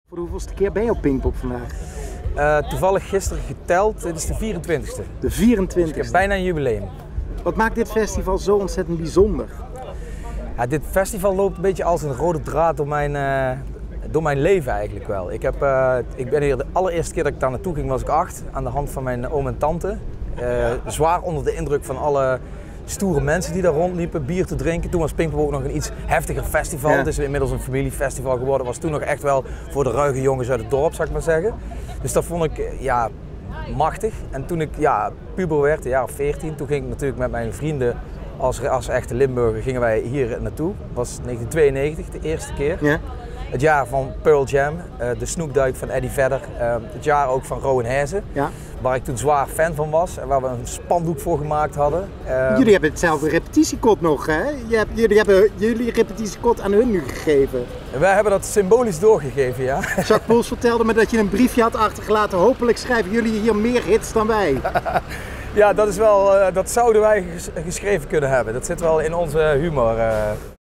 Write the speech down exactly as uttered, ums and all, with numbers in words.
Voor de hoeveelste keer ben je op Pinkpop vandaag? Uh, toevallig gisteren geteld, dit is de vierentwintigste. De vierentwintigste? Dus ik heb bijna een jubileum. Wat maakt dit festival zo ontzettend bijzonder? Ja, dit festival loopt een beetje als een rode draad door mijn, uh, door mijn leven eigenlijk wel. Ik, heb, uh, ik ben hier de allereerste keer dat ik daar naartoe ging was ik acht, aan de hand van mijn oom en tante. Uh, zwaar onder de indruk van alle stoere mensen die daar rondliepen, bier te drinken. Toen was Pinkpop ook nog een iets heftiger festival. Ja. Het is inmiddels een familiefestival geworden. Was toen nog echt wel voor de ruige jongens uit het dorp, zou ik maar zeggen. Dus dat vond ik ja, machtig. En toen ik ja, puber werd, een jaar of veertien, toen ging ik natuurlijk met mijn vrienden als, als echte Limburger gingen wij hier naartoe. Dat was negentien tweeënnegentig, de eerste keer. Ja. Het jaar van Pearl Jam, uh, de snoekduik van Eddie Vedder, uh, het jaar ook van Rowan Hezen, ja. Waar ik toen zwaar fan van was en waar we een spandoek voor gemaakt hadden. Uh, jullie hebben hetzelfde repetitiekot nog, hè? Je hebt, jullie hebben jullie repetitiekot aan hun nu gegeven. Wij hebben dat symbolisch doorgegeven, ja. Jacques Poels vertelde me dat je een briefje had achtergelaten. Hopelijk schrijven jullie hier meer hits dan wij. Ja, dat is wel, uh, dat zouden wij ges geschreven kunnen hebben. Dat zit wel in onze humor. Uh.